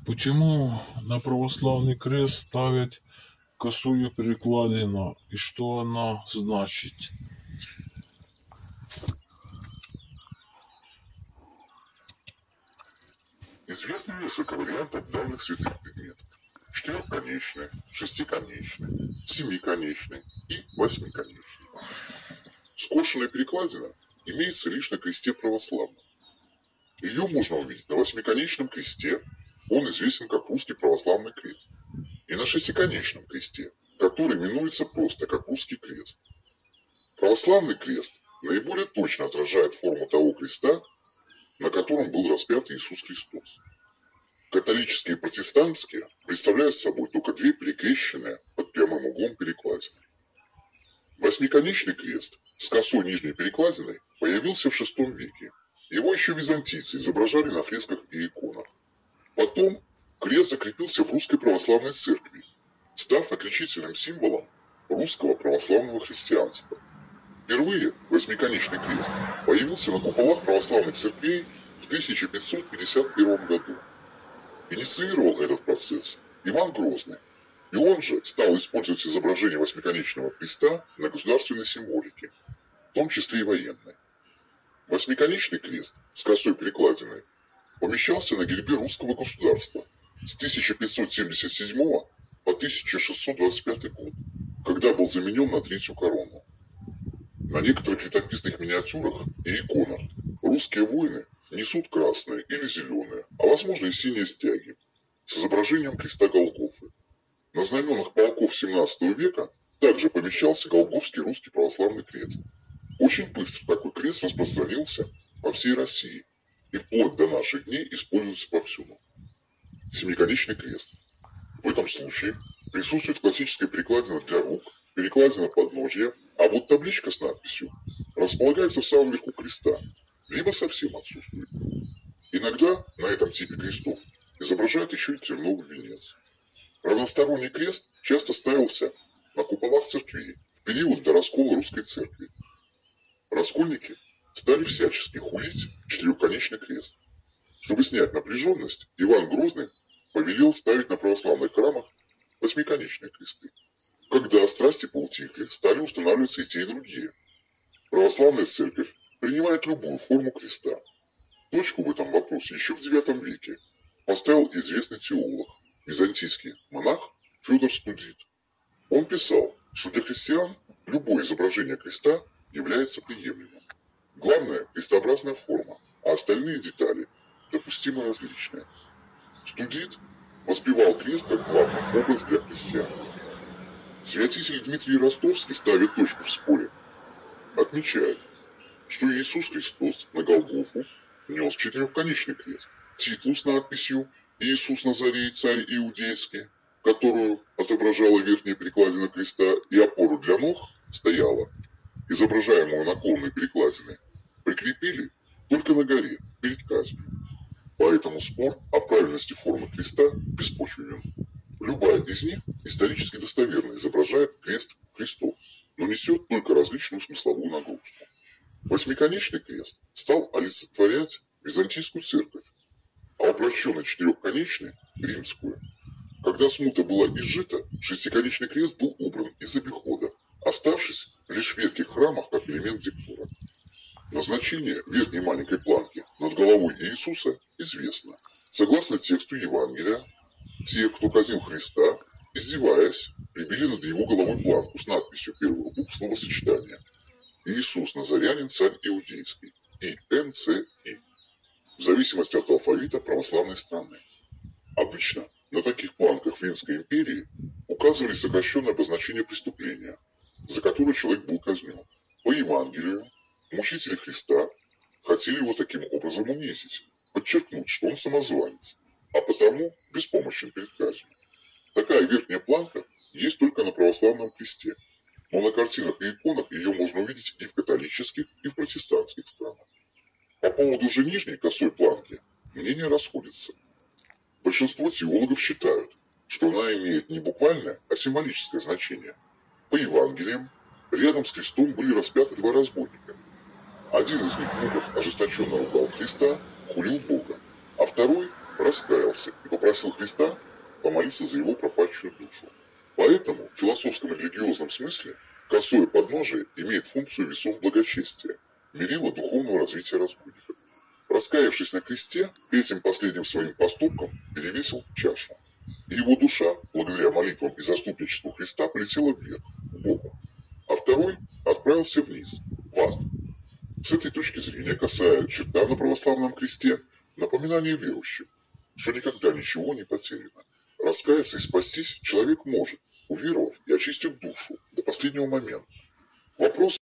Почему на православный крест ставят косую перекладину и что она значит? Известно несколько вариантов данных святых предметов. Четырехконечный, шестиконечный, семиконечный и восьмиконечный. Скошенная перекладина имеется лишь на кресте православном. Ее можно увидеть на восьмиконечном кресте, он известен как русский православный крест, и на шестиконечном кресте, который именуется просто как русский крест. Православный крест наиболее точно отражает форму того креста, на котором был распят Иисус Христос. Католические и протестантские представляют собой только две перекрещенные под прямым углом перекладины. Восьмиконечный крест с косой нижней перекладиной появился в VI веке. Его еще византийцы изображали на фресках и иконах. Потом крест закрепился в русской православной церкви, став отличительным символом русского православного христианства. Впервые восьмиконечный крест появился на куполах православных церквей в 1551 году. Инициировал этот процесс Иван Грозный, и он же стал использовать изображение восьмиконечного креста на государственной символике, в том числе и военной. Восьмиконечный крест с косой перекладиной помещался на гербе русского государства с 1577 по 1625 год, когда был заменен на третью корону. На некоторых летописных миниатюрах и иконах русские воины несут красные или зеленые, а возможно и синие стяги, с изображением креста Голгофы. На знаменах полков XVII века также помещался Голгофский русский православный крест. Очень быстро такой крест распространился по всей России и вплоть до наших дней используется повсюду. Семиконечный крест. В этом случае присутствует классическая перекладина для рук, перекладина подножья, а вот табличка с надписью располагается в самом верху креста, либо совсем отсутствует. Иногда на этом типе крестов изображают еще и терновый венец. Равносторонний крест часто ставился на куполах церквей в период до раскола русской церкви. Раскольники стали всячески хулить четырехконечный крест. Чтобы снять напряженность, Иван Грозный повелел ставить на православных храмах восьмиконечные кресты. Когда страсти поутихли, стали устанавливаться и те, и другие. Православная церковь принимает любую форму креста. Точку в этом вопросе еще в IX веке поставил известный теолог, византийский монах Федор Студит. Он писал, что для христиан любое изображение креста является приемлемым. Главное – крестообразная форма, а остальные детали допустимо различные. Студит воспевал крест как главный образ для христиан. Святитель Дмитрий Ростовский, ставя точку в споре, отмечает, что Иисус Христос на Голгофу нес четырехконечный крест, титул с надписью «Иисус Назарей, царь иудейский», которую отображала верхняя перекладина креста, и опору для ног стояла, изображаемую наклонной перекладиной, прикрепили только на горе, перед казнью. Поэтому спор о правильности формы креста беспочвенен. Любая из них исторически достоверно изображает крест Христов, но несет только различную смысловую нагрузку. Восьмиконечный крест стал олицетворять византийскую церковь, а упрощенный четырехконечный – римскую. Когда смута была изжита, шестиконечный крест был убран из обихода, оставшись лишь в ветхих храмах как элемент декора. Назначение верхней маленькой планки над головой Иисуса известно. Согласно тексту Евангелия, те, кто казнил Христа, издеваясь, прибили над его головой планку с надписью первых букв словосочетания «Иисус Назарянин, царь иудейский» и НЦИ, в зависимости от алфавита православной страны. Обычно на таких планках в Римской империи указывали сокращенное обозначение преступления, за которое человек был казнен. По Евангелию мучители Христа хотели его таким образом унизить, подчеркнуть, что он самозванец, а потому беспомощен перед казнью. Такая верхняя планка есть только на православном кресте, но на картинах и иконах ее можно увидеть и в католических, и в протестантских странах. По поводу же нижней косой планки мнения расходятся. Большинство теологов считают, что она имеет не буквальное, а символическое значение. По Евангелиям рядом с крестом были распяты два разбойника. Один из них в муках ожесточенно ругал Христа, хулил Бога, а второй раскаялся и попросил Христа помолиться за его пропащую душу. Поэтому в философском и религиозном смысле косое подножие имеет функцию весов благочестия, мерила духовного развития разбойника. Раскаявшись на кресте, этим последним своим поступком перевесил чашу. И его душа, благодаря молитвам и заступничеству Христа, полетела вверх, к Богу, а второй отправился вниз, в ад. С этой точки зрения косая черта на православном кресте – напоминание верующим, что никогда ничего не потеряно. Раскаяться и спастись человек может, уверовав и очистив душу до последнего момента. Вопрос